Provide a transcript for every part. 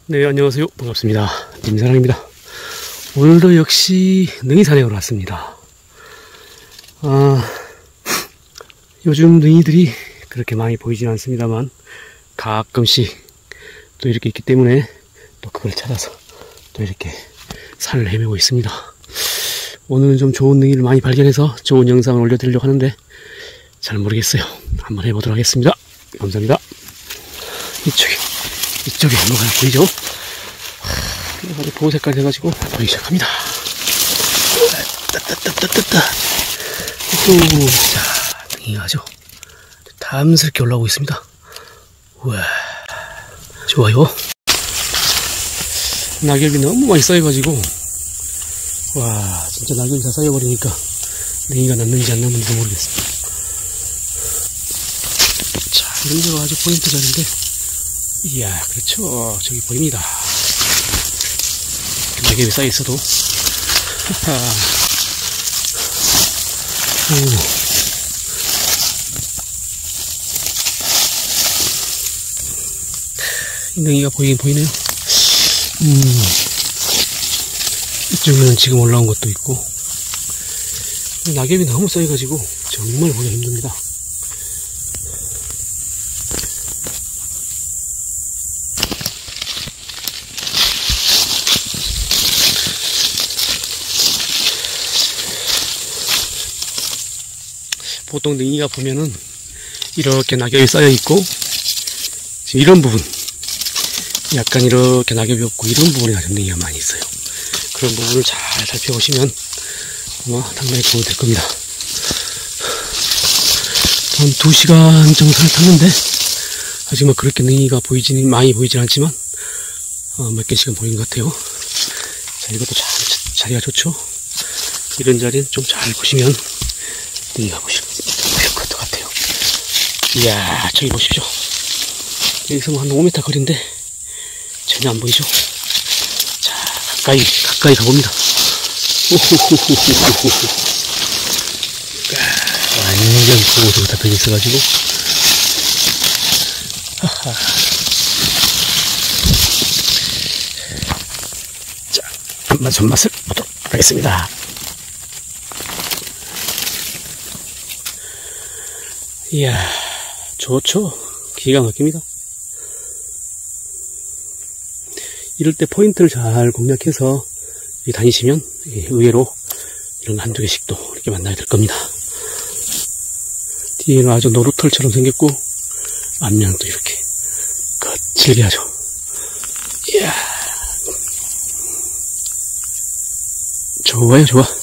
네, 안녕하세요. 반갑습니다. 님사랑입니다. 오늘도 역시 능이 산행으로 왔습니다. 요즘 능이들이 그렇게 많이 보이진 않습니다만 가끔씩 또 이렇게 있기 때문에 또 그걸 찾아서 또 이렇게 산을 헤매고 있습니다. 오늘은 좀 좋은 능이를 많이 발견해서 좋은 영상을 올려드리려고 하는데 잘 모르겠어요. 한번 해보도록 하겠습니다. 감사합니다. 이쪽에 뭐가 보이죠? 아주 보호색깔 돼가지고 보이기 시작합니다. 자, 능이가 아주 탐스럽게 올라오고 있습니다. 우와, 좋아요. 낙엽이 너무 많이 쌓여가지고, 와, 진짜 낙엽이 다 쌓여버리니까 능이가 났는지 안 났는지도 모르겠습니다. 자, 이런 데가 아주 포인트 자리인데, 이야, 그렇죠. 저기 보입니다. 낙엽이 쌓여있어도. 능이가 보이긴 보이네요. 이쪽에는 지금 올라온 것도 있고. 낙엽이 너무 쌓여가지고 정말 보기가 힘듭니다. 보통 능이가 보면은 이렇게 낙엽이 쌓여 있고, 지금 이런 부분 약간 이렇게 낙엽이 없고 이런 부분에 능이가 많이 있어요. 그런 부분을 잘 살펴보시면 아마 상당히 도움이 될 겁니다. 한 2시간 정도 산을 탔는데 아직 뭐 그렇게 능이가 많이 보이진 않지만 몇 개씩은 보이는 것 같아요. 자, 이것도 참 자리가 좋죠. 이런 자리는 좀 잘 보시면 능이가 보일 것 같아요. 이야, 저기 보십시오. 여기서 뭐 한 5m 거리인데 전혀 안 보이죠? 자, 가까이 가봅니다. 완전 보호색으로 다 펴져 있어가지고. 자, 손맛을 보도록 하겠습니다. 이야, 좋죠? 기가 막힙니다. 이럴 때 포인트를 잘 공략해서 다니시면 의외로 이런 한두 개씩도 이렇게 만나게 될 겁니다. 뒤에는 아주 노루털처럼 생겼고 앞면은 또 이렇게 거칠게 하죠. 이야, 좋아요, 좋아.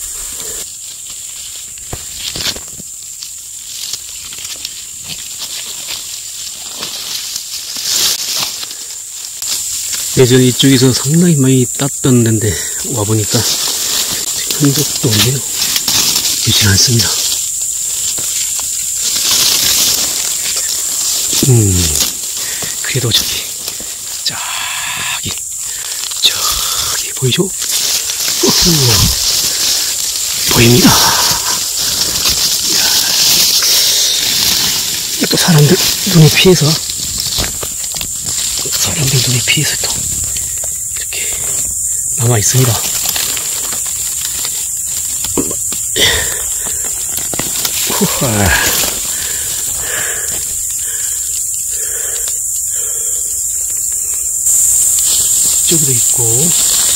예전에 이쪽에서 상당히 많이 땄던 데인데 와보니까 흔적도 없네요. 보이진 않습니다. 그래도 저기 보이죠? 보입니다. 또 사람들 눈에 피해서 또 이렇게 남아 있습니다. 이쪽에도 있고,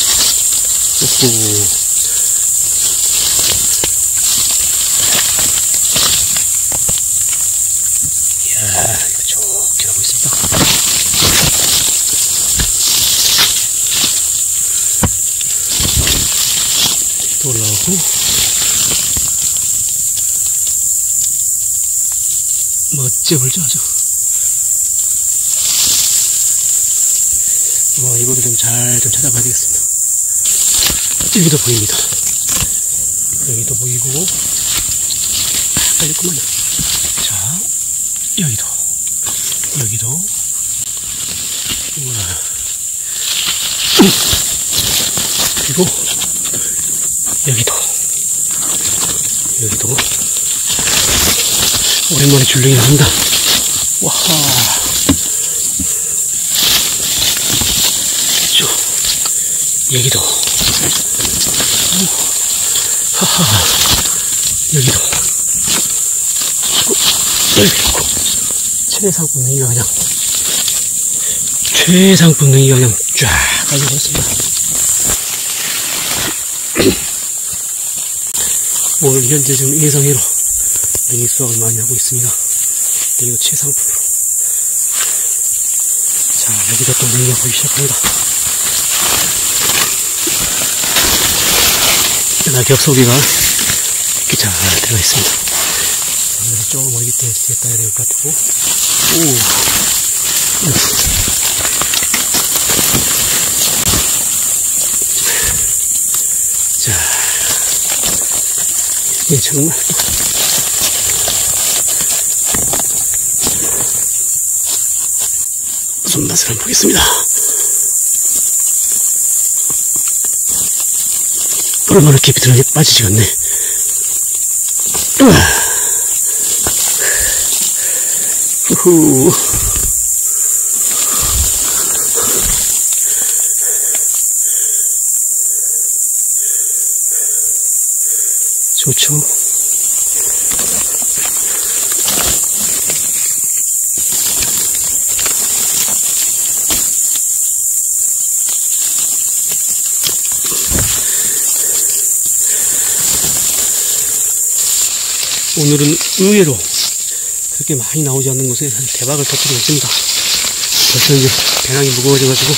이야, 좋게 하고 있습니다. 또 올라오고, 멋져 보이죠, 아주. 이거를 좀 잘 찾아봐야 되겠습니다. 여기도 보입니다. 여기도 보이고, 깔렸구만요. 자, 여기도. 우와. 그리고, 여기도. 오랜만에 줄랭이 나온다. 와하. 보시죠. 여기도. 하하. 여기도. 여기도. 최상품 능이가 그냥. 최상품 능이가 그냥 쫙 깔리고 있습니다. 오늘 현재 지금 예상외로 능이 수확을 많이 하고 있습니다. 이거 최상품으로. 자, 여기다 또 능이가 보이기 시작합니다. 낙엽소리가 이렇게 잘 들어가 있습니다. 그래서 조금 멀리 됐다 해야 될 것 같고. 오. 자, 이게 정말 손맛을 한번 보겠습니다. 얼마나 깊이 들어가게 빠지지가 않네. 후후. 좋죠. 오늘은 의외로 그렇게 많이 나오지 않는 곳에 대박을 터뜨리고 있습니다. 벌써 이제 배낭이 무거워져가지고,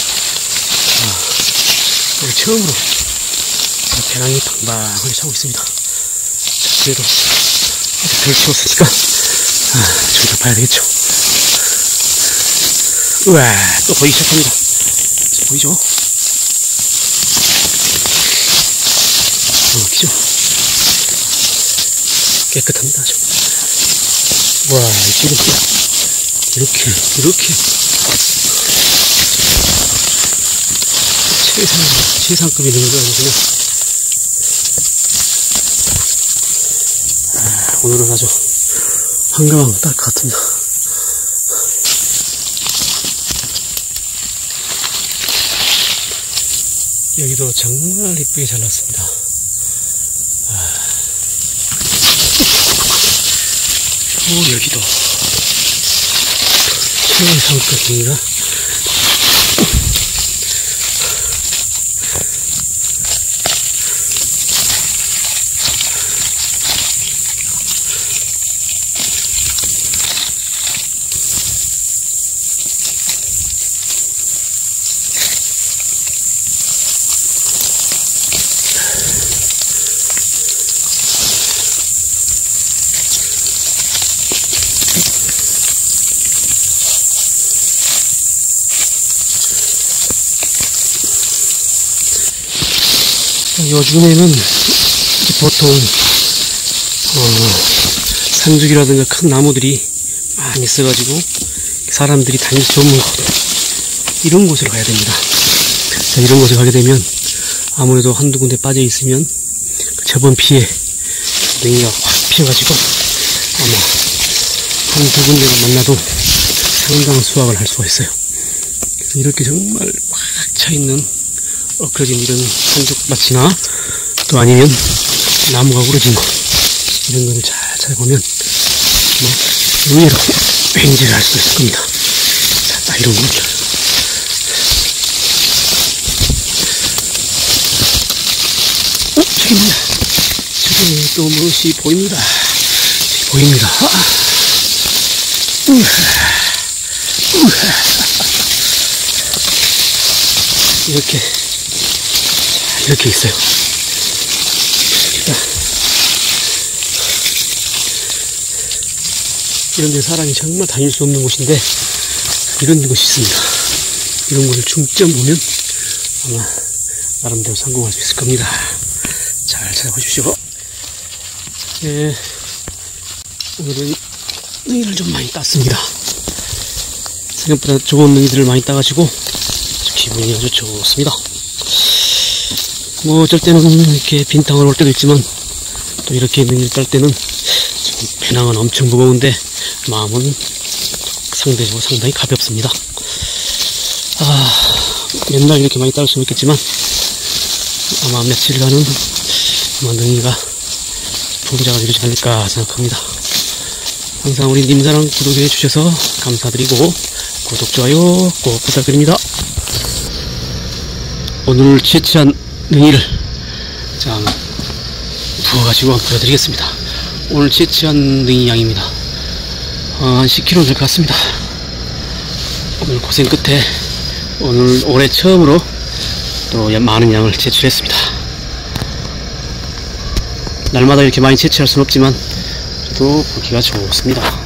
오늘 처음으로 배낭이 방방하게 차고 있습니다. 자, 그래도 아직 덜 치웠으니까, 좀 더 봐야 되겠죠. 우와, 또 보이기 시작합니다. 자, 보이죠? 그죠? 깨끗합니다. 아주. 와, 지금 이렇게 최상급이 되는 거거든요. 오늘은 아주 한가방 딸 것 같습니다. 여기도 정말 이쁘게 잘났습니다. 여기도 최상급입니다. 요즘에는 보통 산죽이라든가 큰 나무들이 많이 있어가지고 사람들이 다닐 수 없는 곳, 이런 곳으로 가야 됩니다. 자, 이런 곳에 가게 되면 아무래도 한두 군데 빠져 있으면 저번 피에 냉이가 확 피어가지고 아마 한두 군데만 만나도 상당한 수확을 할 수가 있어요. 그래서 이렇게 정말 꽉 차 있는 엎그러진 이런 산죽밭이나 또 아니면 나무가 부러진 곳, 이런 거를 잘 찾아보면 의외로 횡재를 할 수 있을 겁니다. 자, 딱 이런 곳. 저기 뭐야? 저기 또 무엇이 보입니다. 저기 보입니다. 이렇게 있어요. 이런 데 사람이 정말 다닐 수 없는 곳인데 이런 곳이 있습니다. 이런 곳을 중점 보면 아마 나름대로 성공할 수 있을 겁니다. 잘 찾아보십시오. 네, 오늘은 능이를 좀 많이 땄습니다. 생각보다 좋은 능이들을 많이 따가지고 기분이 아주 좋습니다. 뭐 어쩔 때는 이렇게 빈탕을 올 때도 있지만 또 이렇게 능이를 딸 때는 배낭은 엄청 무거운데 마음은 상대적으로 상당히 가볍습니다. 맨날 이렇게 많이 따를 수는 없겠지만 아마 며칠간은 아마 능이가 풍작을 이루지 않을까 생각합니다. 항상 우리 님사랑 구독해 주셔서 감사드리고 구독, 좋아요 꼭 부탁드립니다. 오늘 채취한 능이를 자, 부어가지고 한번 보여드리겠습니다. 오늘 채취한 능이 양입니다. 한 10kg 될 것 같습니다. 오늘 고생 끝에 오늘 올해 처음으로 또 많은 양을 채취했습니다. 날마다 이렇게 많이 채취할 수는 없지만 그래도 보기가 좋습니다.